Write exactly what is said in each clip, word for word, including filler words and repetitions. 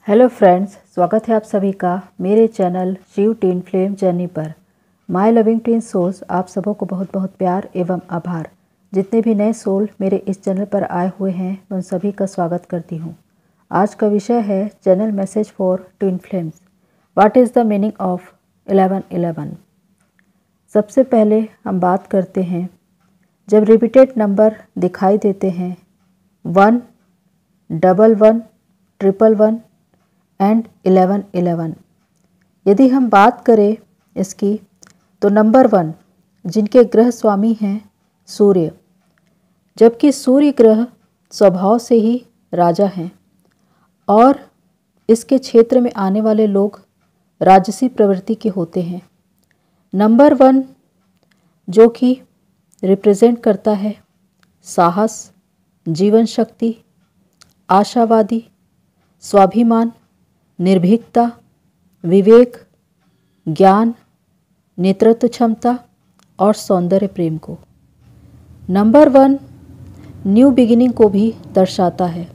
Hello friends, स्वागत है आप सभी का मेरे channel Shiv twin flame journey पर। माय लविंग टीन सोल्स, आप सबों को बहुत बहुत प्यार एवं आभार। जितने भी नए सोल मेरे इस चैनल पर आए हुए हैं मैं उन सभी का स्वागत करती हूं। आज का विषय है channel message for twin flames. What is the meaning of eleven eleven. सबसे पहले हम बात करते हैं, जब रिपीटेड नंबर दिखाई देते हैं one, double one, triple one and eleven eleven. यदि हम बात करें इसकी तो नंबर वन, जिनके ग्रह स्वामी हैं सूर्य, जबकि सूर्य ग्रह स्वभाव से ही राजा हैं और इसके क्षेत्र में आने वाले लोग राजसी प्रवृत्ति के होते हैं। नंबर वन जो कि रिप्रेजेंट करता है साहस, जीवन शक्ति, आशावादी, स्वाभिमान, निर्भीकता, विवेक, ज्ञान, नेतृत्व क्षमता और सौंदर्य प्रेम को। नंबर वन न्यू बिगिनिंग को भी दर्शाता है।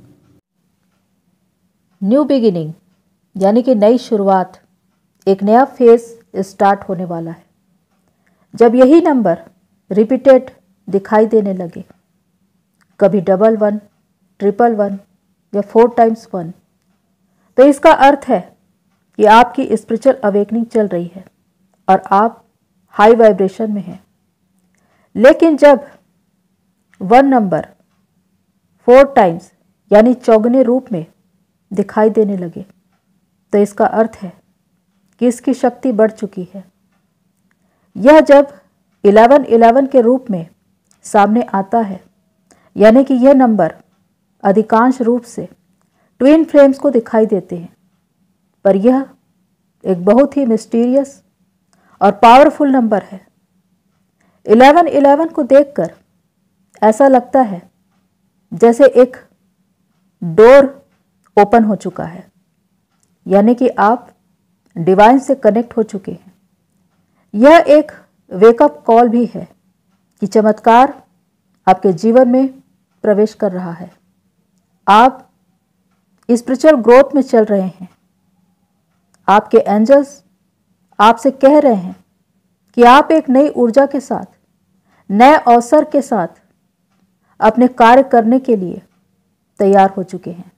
न्यू बिगिनिंग यानी कि नई शुरुआत, एक नया फेज स्टार्ट होने वाला है। जब यही नंबर रिपीटेड दिखाई देने लगे, कभी डबल वन, ट्रिपल वन या फोर टाइम्स वन, तो इसका अर्थ है कि आपकी स्पिरिचुअल अवेकनिंग चल रही है और आप हाई वाइब्रेशन में हैं। लेकिन जब वन नंबर फोर टाइम्स यानी चौगुने रूप में दिखाई देने लगे, तो इसका अर्थ है कि इसकी शक्ति बढ़ चुकी है। यह जब इलेवन इलेवन के रूप में सामने आता है, यानी कि यह नंबर अधिकांश रूप से ट्विन फ्लेम्स को दिखाई देते हैं, पर यह एक बहुत ही मिस्टीरियस और पावरफुल नंबर है। इलेवन इलेवन को देखकर ऐसा लगता है जैसे एक डोर ओपन हो चुका है, यानी कि आप डिवाइन से कनेक्ट हो चुके हैं। यह एक वेकअप कॉल भी है कि चमत्कार आपके जीवन में प्रवेश कर रहा है। आप स्पिरिचुअल ग्रोथ में चल रहे हैं। आपके एंजल्स आपसे कह रहे हैं कि आप एक नई ऊर्जा के साथ, नए अवसर के साथ अपने कार्य करने के लिए तैयार हो चुके हैं।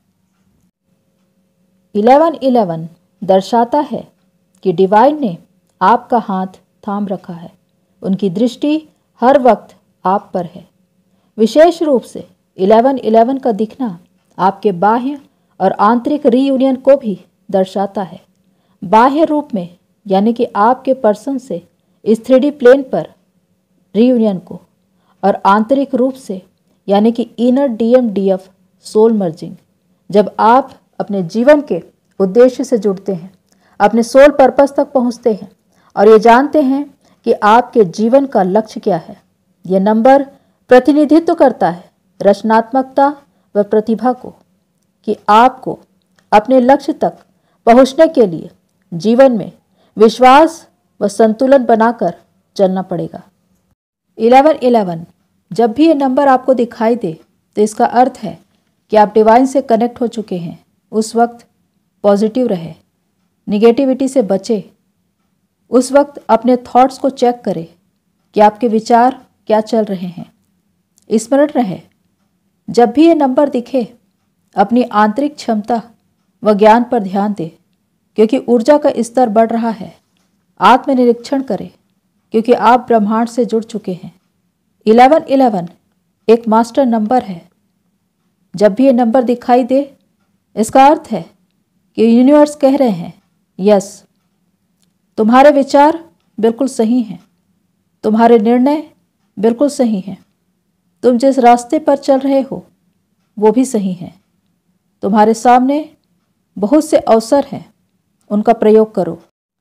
इलेवन इलेवन दर्शाता है कि डिवाइन ने आपका हाथ थाम रखा है। उनकी दृष्टि हर वक्त आप पर है। विशेष रूप से इलेवन इलेवन का दिखना आपके बाह्य और आंतरिक रीयूनियन को भी दर्शाता है। बाह्य रूप में यानी कि आपके पर्सन से इस थ्री डी प्लेन पर रीयूनियन को, और आंतरिक रूप से यानी कि inner DM DF soul merging, जब आप अपने जीवन के उद्देश्य से जुड़ते हैं, अपने सोल पर्पस तक पहुंचते हैं और ये जानते हैं कि आपके जीवन का लक्ष्य क्या है। यह नंबर प्रतिनिधित्व करता है रचनात्मकता व प्रतिभा को, कि आपको अपने लक्ष्य तक पहुंचने के लिए जीवन में विश्वास व संतुलन बनाकर चलना पड़ेगा। इलेवन इलेवन जब भी ये नंबर आपको दिखाई दे, तो इसका अर्थ है कि आप डिवाइन से कनेक्ट हो चुके हैं। उस वक्त पॉजिटिव रहे, निगेटिविटी से बचे। उस वक्त अपने थॉट्स को चेक करें कि आपके विचार क्या चल रहे हैं। स्मरण रहे, जब भी ये नंबर दिखे, अपनी आंतरिक क्षमता व ज्ञान पर ध्यान दें, क्योंकि ऊर्जा का स्तर बढ़ रहा है। आत्मनिरीक्षण करें, क्योंकि आप ब्रह्मांड से जुड़ चुके हैं। इलेवन इलेवन एक मास्टर नंबर है। जब भी ये नंबर दिखाई दे, इसका अर्थ है कि यूनिवर्स कह रहे हैं, यस, तुम्हारे विचार बिल्कुल सही हैं, तुम्हारे निर्णय बिल्कुल सही हैं, तुम जिस रास्ते पर चल रहे हो वो भी सही है। तुम्हारे सामने बहुत से अवसर हैं, उनका प्रयोग करो।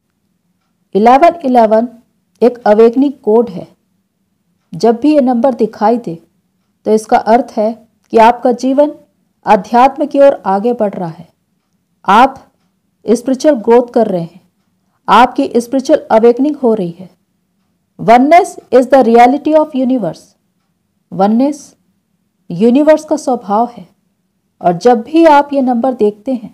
इलेवन इलेवन एक अवेकनिंग कोड है। जब भी ये नंबर दिखाई दे, तो इसका अर्थ है कि आपका जीवन अध्यात्म की ओर आगे बढ़ रहा है। आप स्पिरिचुअल ग्रोथ कर रहे हैं। आपकी स्पिरिचुअल अवेकनिंग हो रही है। Oneness is the reality of universe. Oneness universe का स्वभाव है और जब भी आप ये नंबर देखते हैं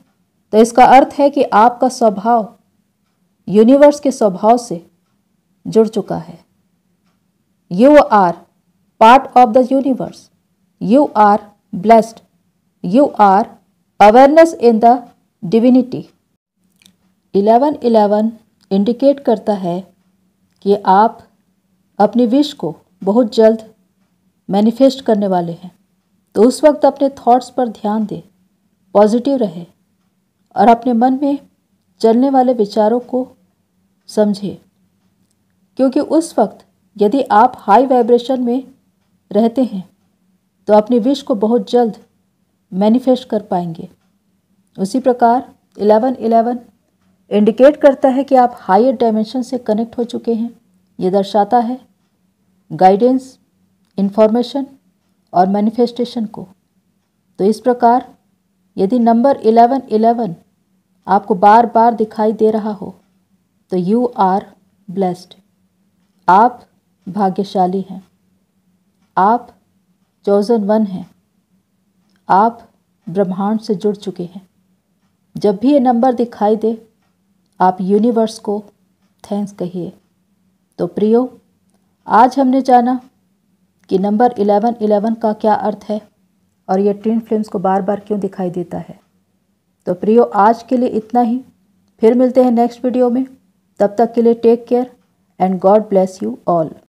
तो इसका अर्थ है कि आपका स्वभाव यूनिवर्स के स्वभाव से जुड़ चुका है। You are part of the universe, you are blessed, you are awareness in the divinity. Eleven eleven indicate करता है कि आप अपनी विश को बहुत जल्द मैनिफेस्ट करने वाले हैं। तो उस वक्त अपने थॉट्स पर ध्यान दें, पॉजिटिव रहे और अपने मन में चलने वाले विचारों को समझें, क्योंकि उस वक्त यदि आप हाई वाइब्रेशन में रहते हैं तो अपनी विश को बहुत जल्द मैनिफेस्ट कर पाएंगे। उसी प्रकार इलेवन इलेवन इंडिकेट करता है कि आप हायर डायमेंशन से कनेक्ट हो चुके हैं। ये दर्शाता है गाइडेंस, इंफॉर्मेशन और मैनिफेस्टेशन को। तो इस प्रकार यदि नंबर इलेवन इलेवन आपको बार बार दिखाई दे रहा हो तो यू आर ब्लेस्ड, आप भाग्यशाली हैं, आप चोजन वन हैं, आप ब्रह्मांड से जुड़ चुके हैं। जब भी ये नंबर दिखाई दे आप यूनिवर्स को थैंक्स कहिए। तो प्रियो, आज हमने जाना कि नंबर इलेवन इलेवन का क्या अर्थ है और ये ट्विन फ्लेम्स को बार बार क्यों दिखाई देता है। तो प्रियो, आज के लिए इतना ही। फिर मिलते हैं नेक्स्ट वीडियो में। तब तक के लिए take care and God bless you all.